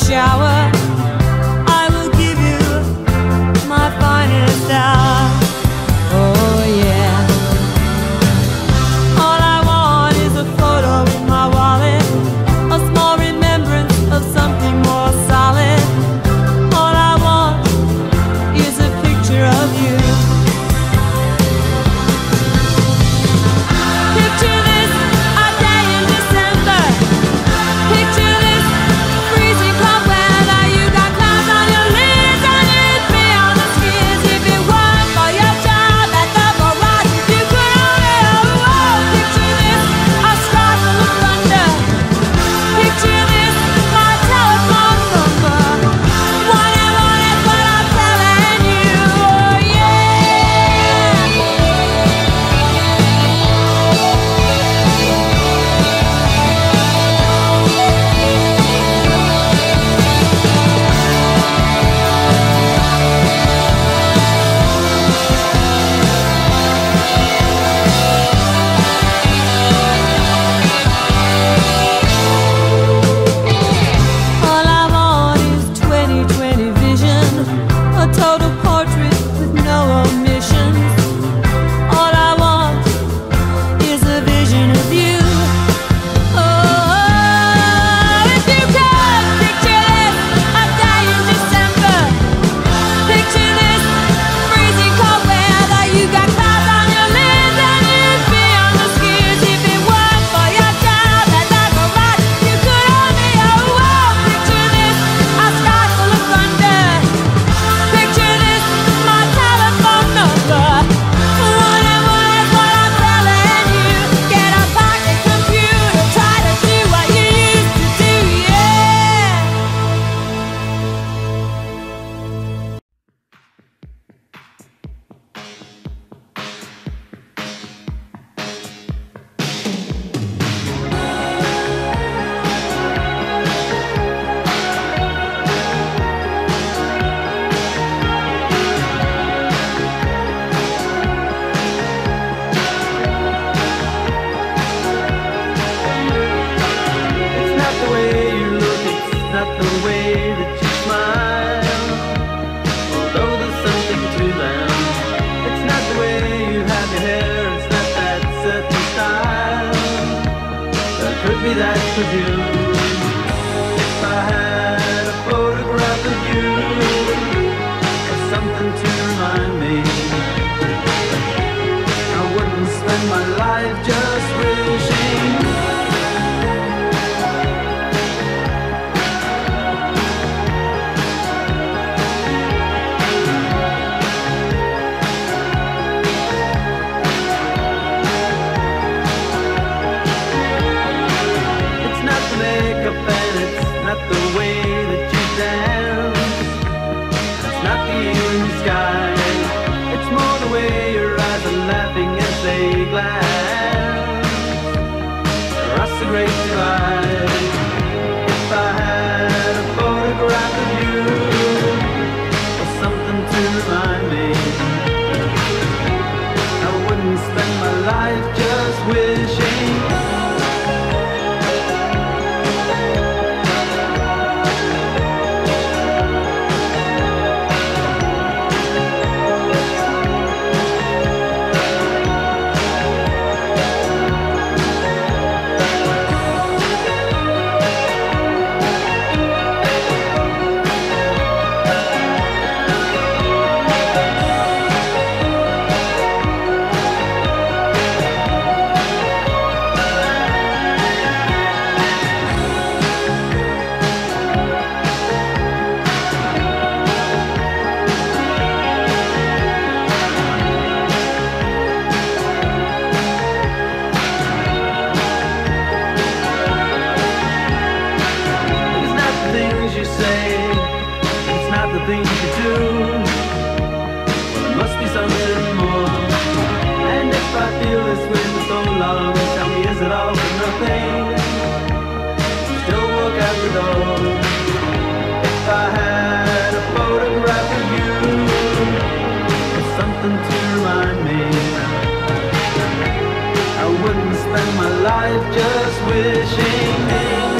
shower, I will give you my finest hour. Oh yeah. All I want is a photo in my wallet, a small remembrance of something more solid. All I want is a picture of you. Picture this, a day in December. Picture this, freezing cold weather. You got clouds on your lids and you'd be on the skids if it weren't for your job at the garage. If you could only, picture this, a sky full of thunder. Picture this, my telephone number. One and one is what I'm telling you. Oh yeah. All I want is 20/20 vision, a total portrait with no omissions. All I want is a vision of you. Oh, if you could picture this, a day in December. Picture this, freezing cold weather. You got clouds on your lids and you'd be on the skids if it weren't for your job at the garage. You could only, picture this, a sky full of thunder. Picture this, my telephone number. One and one is what I'm telling you. Get a pocket computer, try to do what you used to do, yeah. It's not the way you look, it's not the way that you smile. Although there's something to them. It's not the way you have your hair, it's not that certain style. There could be that with you. If I had a photograph of you, or something to remind me, I wouldn't spend my life just wishing. It's not the makeup and it's not the way that you dance. It's not the evening sky. It's more the way your eyes are laughing as they glance across the great divide. If I had a photograph of you, or something to remind me, I wouldn't spend my life just wishing. It's not the things you say, it's not the things you do. Well, there must be something more. And if I feel this way for so long, tell me, is it all for nothing? Still walk out the door. If I had a photograph of you, or something to remind me, I wouldn't spend my life just wishing.